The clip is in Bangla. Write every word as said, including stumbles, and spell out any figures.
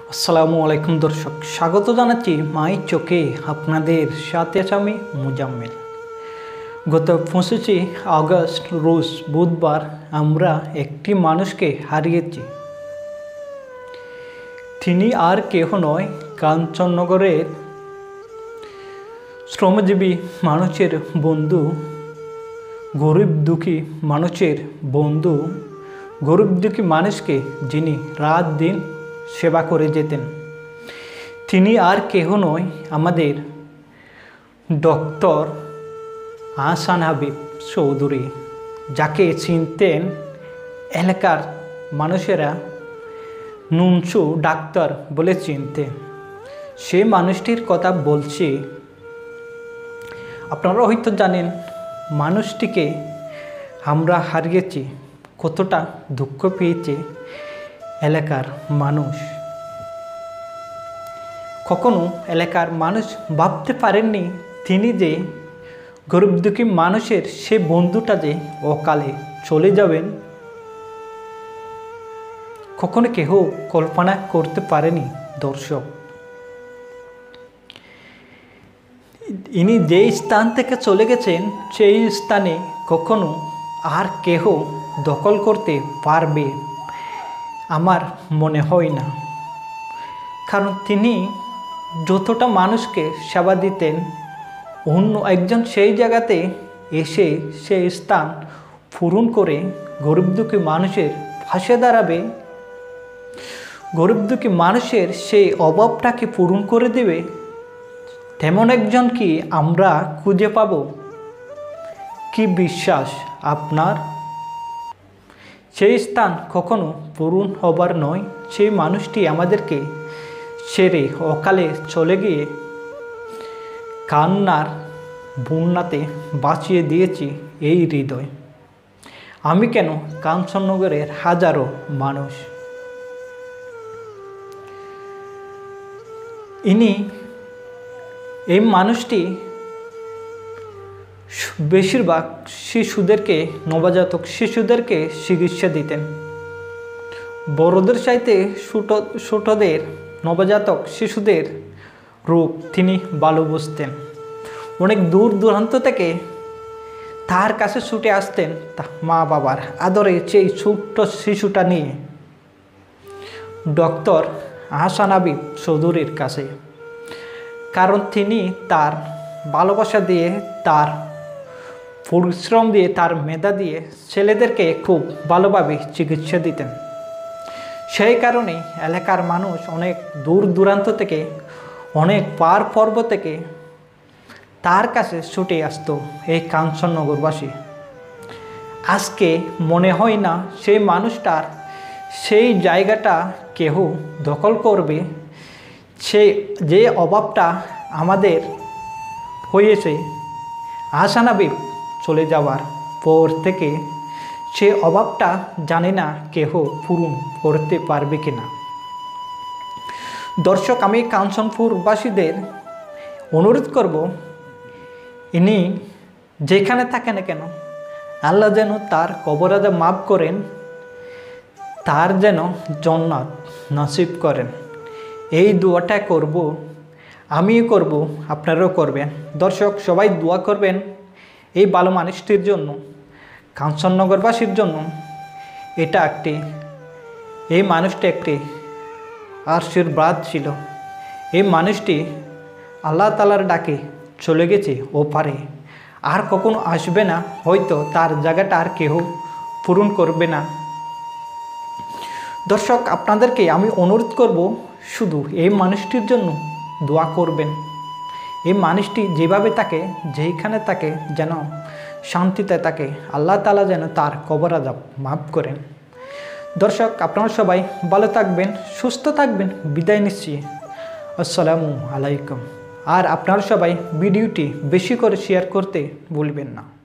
আসসালামু আলাইকুম দর্শক, স্বাগত জানাচ্ছি মাই চোখে। আপনাদের সাথে আছে আমি মুজাম্মেল। গত পঁচিশে আগস্ট রোজ বুধবার আমরা একটি মানুষকে হারিয়েছি। তিনি আর কেহ নয়, চননগরের শ্রমজীবী মানুষের বন্ধু, গরিব দুঃখী মানুষের বন্ধু, গরিব দুঃখী মানুষকে যিনি রাত দিন সেবা করে যেতেন। তিনি আর কেহ নয়, আমাদের ডক্টর আহসান হাবিব চৌধুরী, যাকে চিনতেন এলাকার মানুষেরা নুনচু ডাক্তার বলে চিনতেন। সে মানুষটির কথা বলছি। আপনারা হয়তো জানেন মানুষটিকে আমরা হারিয়েছি, কতটা দুঃখ পেয়েছে এলাকার মানুষ। কখনো এলাকার মানুষ ভাবতে পারেননি তিনি যে গরিব দুঃখী মানুষের সে বন্ধুটা যে অকালে চলে যাবেন। কখনো কেহ কল্পনা করতে পারেনি দর্শক। ইনি যে স্থান থেকে চলে গেছেন সেই স্থানে কখনো আর কেহ দখল করতে পারবে আমার মনে হয় না। কারণ তিনি যতটা মানুষকে সেবা দিতেন, অন্য একজন সেই জায়গাতে এসে সেই স্থান পূরণ করে গরিব দুঃখী মানুষের পাশে দাঁড়াবে, গরিব দুঃখী মানুষের সেই অভাবটাকে পূরণ করে দেবে, তেমন একজন কি আমরা খুঁজে পাব? কি বিশ্বাস আপনার? সেই স্থান কখনো পূরণ হবার নয়। সেই মানুষটি আমাদেরকে ছেড়ে অকালে চলে গিয়ে কান্নার বন্যাতে বাঁচিয়ে দিয়েছি এই হৃদয়। আমি কেন, চননগরের হাজারো মানুষ। ইনি এই মানুষটি বেশিরভাগ শিশুদেরকে, নবজাতক শিশুদেরকে চিকিৎসা দিতেন। বড়দের চাইতে ছোট ছোটদের, নবজাতক শিশুদের রোগ তিনি ভালো বুঝতেন। অনেক দূর দূরান্ত থেকে তার কাছে ছুটে আসতেন মা বাবার আদরে সেই ছোট্ট শিশুটা নিয়ে ডক্টর আহসান হাবিব চৌধুরীর কাছে। কারণ তিনি তার ভালোবাসা দিয়ে, তার পরিশ্রম দিয়ে, তার মেধা দিয়ে ছেলেদেরকে খুব ভালোভাবে চিকিৎসা দিতেন। সেই কারণে এলাকার মানুষ অনেক দূর দূরান্ত থেকে, অনেক পার পর্বত থেকে তার কাছে ছুটে আসতো এই চননগরবাসী। আজকে মনে হয় না সেই মানুষটার সেই জায়গাটা কেহ দখল করবে। সেই যে অভাবটা আমাদের হয়েছে আহসান হাবিব চলে যাওয়ার পর থেকে, সে অভাবটা জানি না কেহ পূরণ করতে পারবে কিনা। দর্শক, আমি চননগরবাসীদের অনুরোধ করব, ইনি যেখানে থাকে না কেন আল্লাহ যেন তার কবর আযাব মাফ করেন, তার যেন জান্নাত নসিব করেন। এই দোয়াটা করব, আমিও করব, আপনারাও করবেন। দর্শক, সবাই দোয়া করবেন এই ভালো মানুষটির জন্য, চননগরবাসীর জন্য। এটা একটি, এই মানুষটি একটি আশীর্বাদ ছিল। এই মানুষটি আল্লাহ তাআলার ডাকে চলে গেছে ওপারে, আর কখনো আসবে না। হয়তো তার জায়গাটা আর কেউ পূরণ করবে না। দর্শক, আপনাদেরকে আমি অনুরোধ করব, শুধু এই মানুষটির জন্য দোয়া করবেন। এই মানুষটি যেভাবে থাকে, যেইখানে থাকে, যেন শান্তিতে থাকে। আল্লাহ তাআলা যেন তার কবর আযাব মাফ করেন। দর্শক, আপনারা সবাই ভালো থাকবেন, সুস্থ থাকবেন। বিদায় নিচ্ছি। আসসালামু আলাইকুম। আর আপনারা সবাই ভিডিওটি বেশি করে শেয়ার করতে ভুলবেন না।